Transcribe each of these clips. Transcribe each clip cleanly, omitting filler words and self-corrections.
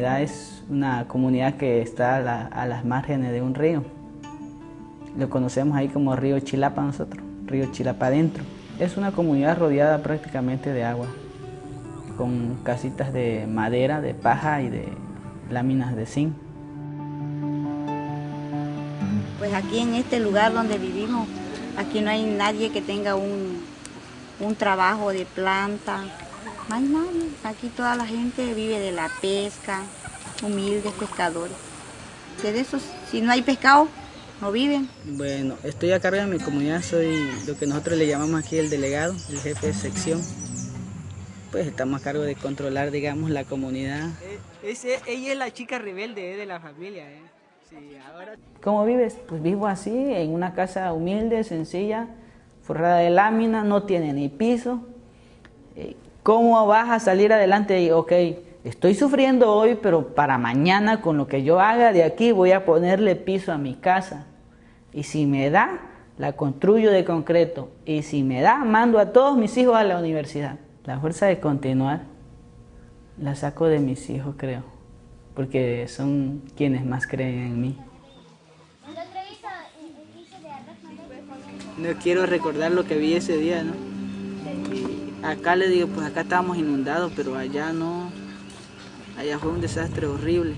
comunidad es una comunidad que está a las márgenes de un río. Lo conocemos ahí como río Chilapa nosotros, río Chilapa adentro. Es una comunidad rodeada prácticamente de agua, con casitas de madera, de paja y de láminas de zinc. Pues aquí en este lugar donde vivimos, aquí no hay nadie que tenga un trabajo de planta, no hay nadie. Aquí toda la gente vive de la pesca, humildes pescadores. Que de esos, si no hay pescado, no viven. Bueno, estoy a cargo de mi comunidad, soy lo que nosotros le llamamos aquí el delegado, el jefe de sección. Pues estamos a cargo de controlar, digamos, la comunidad. Ella es la chica rebelde de la familia. Sí, ahora... ¿Cómo vives? Pues vivo así, en una casa humilde, sencilla, forrada de lámina, no tiene ni piso. ¿Cómo vas a salir adelante? Ok, estoy sufriendo hoy, pero para mañana con lo que yo haga de aquí voy a ponerle piso a mi casa. Y si me da, la construyo de concreto. Y si me da, mando a todos mis hijos a la universidad. La fuerza de continuar la saco de mis hijos, creo, porque son quienes más creen en mí. No quiero recordar lo que vi ese día, ¿no? Y acá le digo, pues acá estábamos inundados, pero allá no, allá fue un desastre horrible.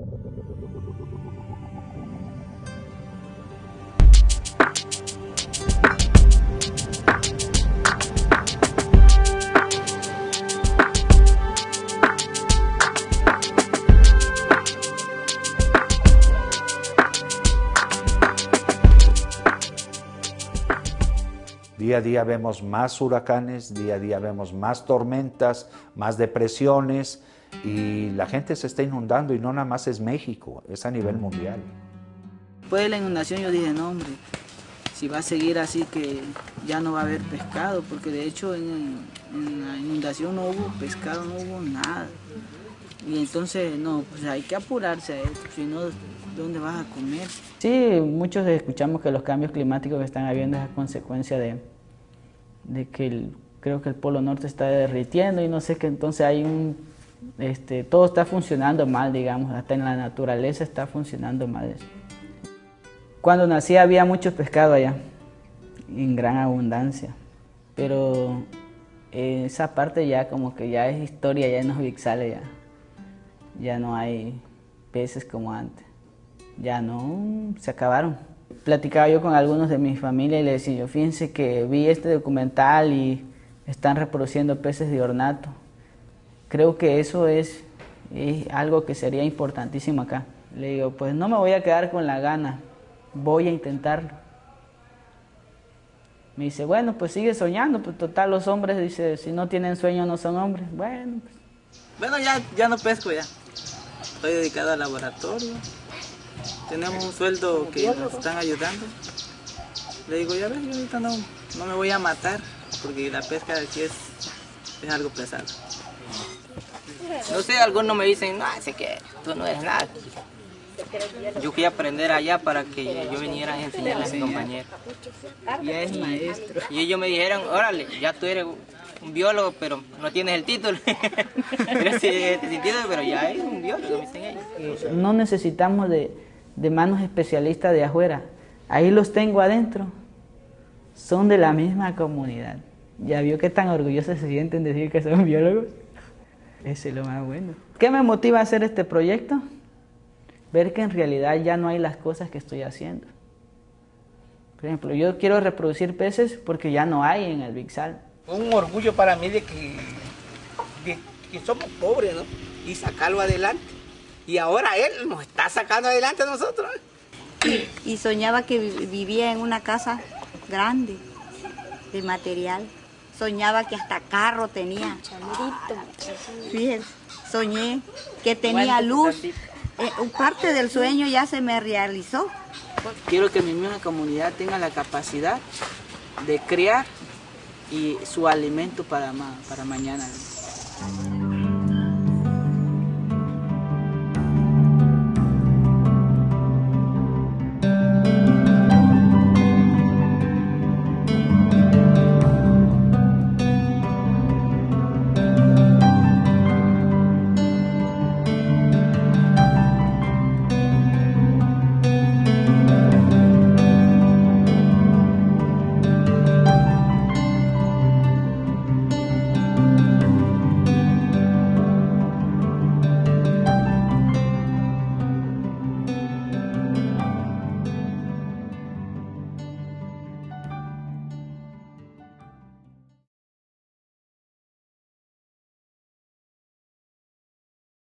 Día a día vemos más huracanes, día a día vemos más tormentas, más depresiones y la gente se está inundando y no nada más es México, es a nivel mundial. Después de la inundación yo dije, no hombre, si va a seguir así que ya no va a haber pescado, porque de hecho en la inundación no hubo pescado, no hubo nada. Y entonces no, pues hay que apurarse a esto, si no, ¿dónde vas a comer? Sí, muchos escuchamos que los cambios climáticos que están habiendo es a consecuencia de que creo que el polo norte está derritiendo y no sé, que entonces hay todo está funcionando mal, digamos, hasta en la naturaleza está funcionando mal eso. Cuando nací había mucho pescado allá, en gran abundancia, pero esa parte ya como que ya es historia, ya en los vixales ya no hay peces como antes. Ya no, se acabaron. Platicaba yo con algunos de mi familia y les decía yo, fíjense que vi este documental y están reproduciendo peces de ornato. Creo que eso es algo que sería importantísimo acá. Le digo, pues no me voy a quedar con la gana, voy a intentarlo. Me dice, bueno, pues sigue soñando, pues total los hombres, dice, si no tienen sueño no son hombres. Bueno, pues. Bueno, ya no pesco ya. Estoy dedicado al laboratorio. Tenemos un sueldo que nos están ayudando. Le digo, ya ves, yo ahorita no me voy a matar, porque la pesca de aquí es algo pesado. No sé, algunos me dicen, no, sé que tú no eres nada. Yo fui a aprender allá para que yo viniera a enseñarle a mi compañero. Ya es maestro. Y ellos me dijeron, órale, ya tú eres un biólogo, pero no tienes el título. Eres título, pero ya eres un biólogo, me dicen ellos. No necesitamos de manos especialistas de afuera. Ahí los tengo adentro. Son de la misma comunidad. ¿Ya vio qué tan orgullosos se sienten de decir que son biólogos? Ese es lo más bueno. ¿Qué me motiva a hacer este proyecto? Ver que en realidad ya no hay las cosas que estoy haciendo. Por ejemplo, yo quiero reproducir peces porque ya no hay en el Vixal. Un orgullo para mí de que somos pobres, ¿no? Y sacarlo adelante. Y ahora él nos está sacando adelante a nosotros. Y soñaba que vivía en una casa grande, de material. Soñaba que hasta carro tenía. Fíjense, soñé que tenía luz. Parte del sueño ya se me realizó. Quiero que mi misma comunidad tenga la capacidad de crear y su alimento para mañana.